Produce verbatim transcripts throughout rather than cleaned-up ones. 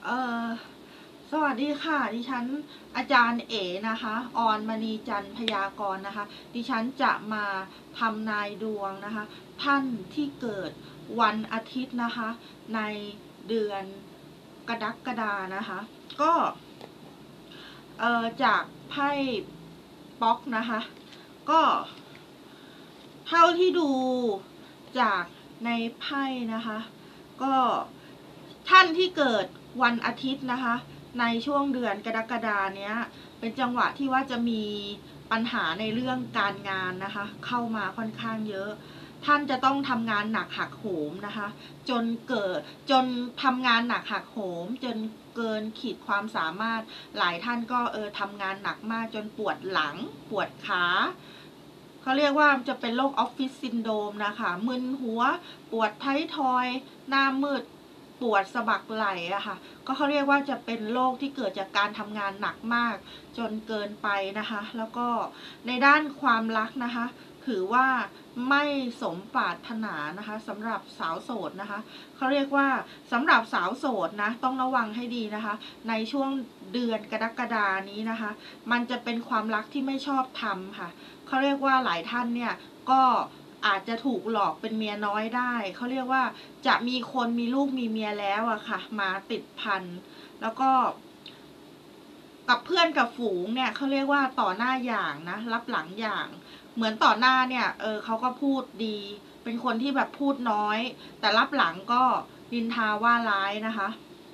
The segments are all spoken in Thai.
เออสวัสดีค่ะดิฉันอาจารย์เอ๋นะคะออนมณีจันทร์พยากรณ์นะคะดิฉันจะมาทำนายดวงนะคะท่านที่เกิดวันอาทิตย์นะคะในเดือนกรกฎานะคะก็เออจากไพ่ป๊อกนะคะก็เท่าที่ดูจากในไพ่นะคะก็ท่านที่เกิดวันอาทิตย์นะคะในช่วงเดือนกรกฎาเนี้ยเป็นจังหวะที่ว่าจะมีปัญหาในเรื่องการงานนะคะเข้ามาค่อนข้างเยอะท่านจะต้องทำงานหนักหักโหมนะคะจนเกิดจนทำงานหนักหักโหมจนเกินขีดความสามารถหลายท่านก็เออทำงานหนักมากจนปวดหลังปวดขาเขาเรียกว่าจะเป็นโรคออฟฟิศซินโดรมนะคะมึนหัวปวดท้ายทอยหน้ามืดปวดสะบักไหล่อะค่ะก็เขาเรียกว่าจะเป็นโรคที่เกิดจากการทำงานหนักมากจนเกินไปนะคะแล้วก็ในด้านความรักนะคะถือว่าไม่สมปรารถนานะคะสำหรับสาวโสดนะคะเขาเรียกว่าสำหรับสาวโสดนะต้องระวังให้ดีนะคะในช่วงเดือนกรกฎานี้นะคะมันจะเป็นความรักที่ไม่ชอบธรรมค่ะเขาเรียกว่าหลายท่านเนี่ยก็อาจจะถูกหลอกเป็นเมียน้อยได้เขาเรียกว่าจะมีคนมีลูกมีเมียแล้วอะค่ะมาติดพันแล้วก็กับเพื่อนกับฝูงเนี่ยเขาเรียกว่าต่อหน้าอย่างนะรับหลังอย่างเหมือนต่อหน้าเนี่ยเออเขาก็พูดดีเป็นคนที่แบบพูดน้อยแต่รับหลังก็นินทาว่าร้ายนะคะ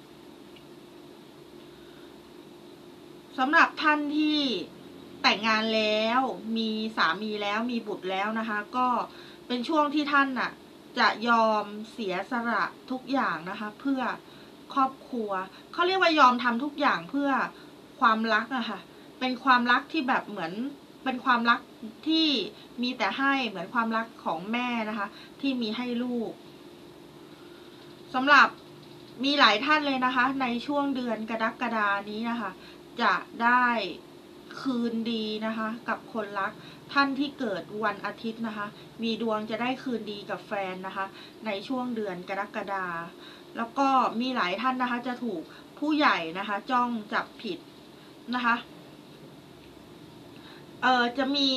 สำหรับท่านที่แต่งงานแล้วมีสามีแล้วมีบุตรแล้วนะคะก็เป็นช่วงที่ท่านน่ะจะยอมเสียสละทุกอย่างนะคะเพื่อครอบครัวเขาเรียกว่ายอมทำทุกอย่างเพื่อความรักอะค่ะเป็นความรักที่แบบเหมือนเป็นความรักที่มีแต่ให้เหมือนความรักของแม่นะคะที่มีให้ลูกสำหรับมีหลายท่านเลยนะคะในช่วงเดือนกรกฎานี้นะคะจะได้คืนดีนะคะกับคนรักท่านที่เกิดวันอาทิตย์นะคะมีดวงจะได้คืนดีกับแฟนนะคะในช่วงเดือนกรกฎาแล้วก็มีหลายท่านนะคะจะถูกผู้ใหญ่นะคะจ้องจับผิดนะคะเออจะมี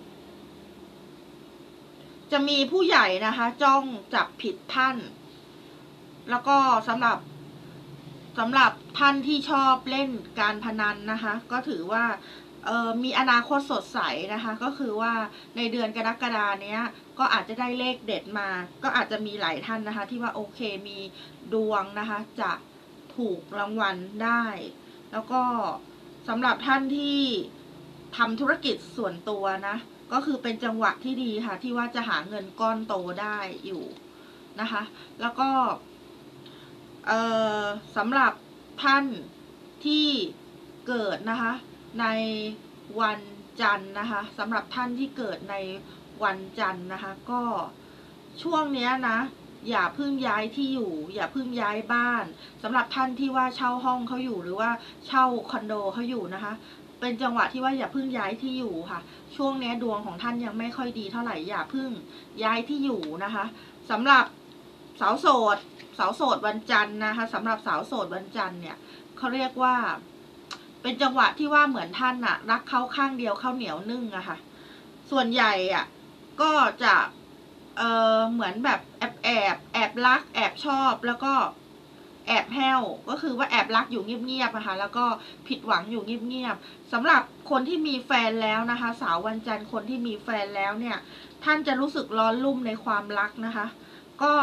จะมีผู้ใหญ่นะคะจ้องจับผิดท่านแล้วก็สำหรับสำหรับท่านที่ชอบเล่นการพนันนะคะก็ถือว่าเออมีอนาคตสดใสนะคะก็คือว่าในเดือนกรกฎาเนี้ยก็อาจจะได้เลขเด็ดมาก็อาจจะมีหลายท่านนะคะที่ว่าโอเคมีดวงนะคะจะถูกรางวัลได้แล้วก็สำหรับท่านที่ทำธุรกิจส่วนตัวนะก็คือเป็นจังหวะที่ดีค่ะที่ว่าจะหาเงินก้อนโตได้อยู่นะคะแล้วก็เอ่อสำหรับท่านที่เกิดนะคะในวันจันทร์นะคะสำหรับท่านที่เกิดในวันจันทร์นะคะก็ช่วงนี้นะอย่าเพิ่งย้ายที่อยู่อย่าเพิ่งย้ายบ้านสำหรับท่านที่ว่าเช่าห้องเขาอยู่หรือว่าเช่าคอนโดเขาอยู่นะคะเป็นจังหวะที่ว่าอย่าเพิ่งย้ายที่อยู่ค่ะช่วงนี้ดวงของท่านยังไม่ค่อยดีเท่าไหร่อย่าเพิ่งย้ายที่อยู่นะคะสำหรับสาวโสดสาวโสดวันจันทร์นะคะสำหรับสาวโสดวันจันทร์เนี่ยเขาเรียกว่าเป็นจังหวะที่ว่าเหมือนท่านอะรักเขาข้างเดียวข้าวเหนียวนึ่งอะค่ะส่วนใหญ่อะก็จะเออเหมือนแบบแอบแอบแอบรักแอบชอบแล้วก็แอบแห้วก็คือว่าแอบรักอยู่เงียบๆนะคะแล้วก็ผิดหวังอยู่เงียบๆสำหรับคนที่มีแฟนแล้วนะคะสาววันจันทร์คนที่มีแฟนแล้วเนี่ยท่านจะรู้สึกร้อนรุ่มในความรักนะคะก็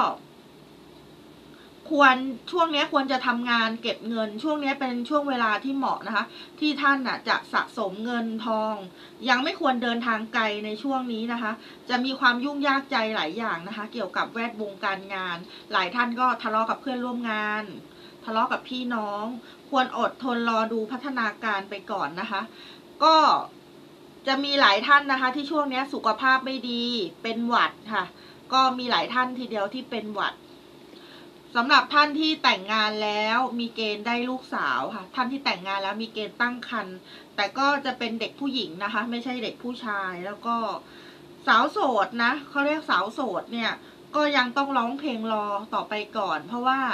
ควรช่วงนี้ควรจะทำงานเก็บเงินช่วงนี้เป็นช่วงเวลาที่เหมาะนะคะที่ท่านน่ะจะสะสมเงินทองยังไม่ควรเดินทางไกลในช่วงนี้นะคะจะมีความยุ่งยากใจหลายอย่างนะคะเกี่ยวกับแวดวงการงานหลายท่านก็ทะเลาะกับเพื่อนร่วมงานทะเลาะกับพี่น้องควรอดทนรอดูพัฒนาการไปก่อนนะคะก็จะมีหลายท่านนะคะที่ช่วงนี้สุขภาพไม่ดีเป็นหวัดค่ะก็มีหลายท่านทีเดียวที่เป็นหวัดสำหรับท่านที่แต่งงานแล้วมีเกณฑ์ได้ลูกสาวค่ะท่านที่แต่งงานแล้วมีเกณฑ์ตั้งครรภ์แต่ก็จะเป็นเด็กผู้หญิงนะคะไม่ใช่เด็กผู้ชายแล้วก็สาวโสดนะเขาเรียกสาวโสดเนี่ยก็ยังต้องร้องเพลงรอต่อไปก่อนเพราะว่า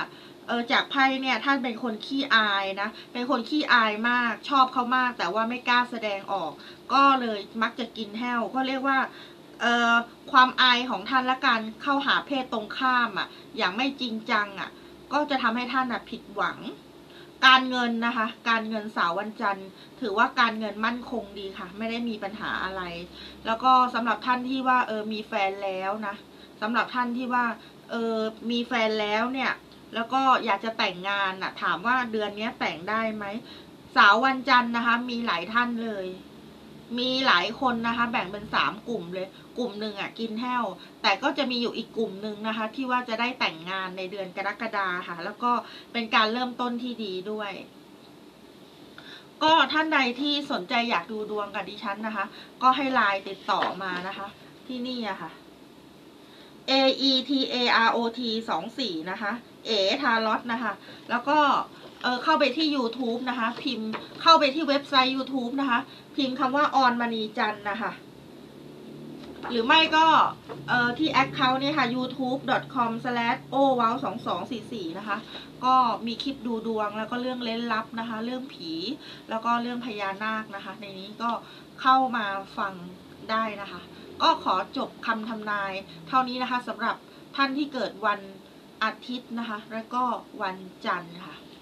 เออจากไพ่เนี่ยท่านเป็นคนขี้อายนะเป็นคนขี้อายมากชอบเขามากแต่ว่าไม่กล้าแสดงออกก็เลยมักจะกินแห้วก็เรียกว่าเอ่อความอายของท่านและการเข้าหาเพศตรงข้ามอ่ะอย่างไม่จริงจังอ่ะก็จะทำให้ท่านอ่ะผิดหวังการเงินนะคะการเงินสาววันจันทร์ถือว่าการเงินมั่นคงดีค่ะไม่ได้มีปัญหาอะไรแล้วก็สำหรับท่านที่ว่าเออมีแฟนแล้วนะสำหรับท่านที่ว่าเออมีแฟนแล้วเนี่ยแล้วก็อยากจะแต่งงานน่ะถามว่าเดือนนี้แต่งได้ไหมสาววันจันทร์นะคะมีหลายท่านเลยมีหลายคนนะคะแบ่งเป็นสามกลุ่มเลยกลุ่มหนึ่งอ่ะกินแห้วแต่ก็จะมีอยู่อีกกลุ่มหนึ่งนะคะที่ว่าจะได้แต่งงานในเดือนกรกฎาค่ะแล้วก็เป็นการเริ่มต้นที่ดีด้วยก็ท่านใดที่สนใจอยากดูดวงกับดิฉันนะคะก็ให้ไลน์ติดต่อมานะคะที่นี่อะค่ะ A E T A R O T สองสี่นะคะเอทารอตนะคะแล้วก็เออเข้าไปที่ YouTube นะคะพิมพ์เข้าไปที่เว็บไซต์ YouTube นะคะพิมพ์คำว่าออนมณีจันทร์นะคะหรือไม่ก็เอ่อที่ Account เนี่ยค่ะ ยูทูบ ดอท คอม สแลช โอ วาว สองสองสี่สี่ นะคะก็มีคลิปดูดวงแล้วก็เรื่องเล่นลับนะคะเรื่องผีแล้วก็เรื่องพญานาคนะคะในนี้ก็เข้ามาฟังได้นะคะก็ขอจบคำทำนายเท่านี้นะคะสำหรับท่านที่เกิดวันอาทิตย์นะคะแล้วก็วันจันทร์ค่ะ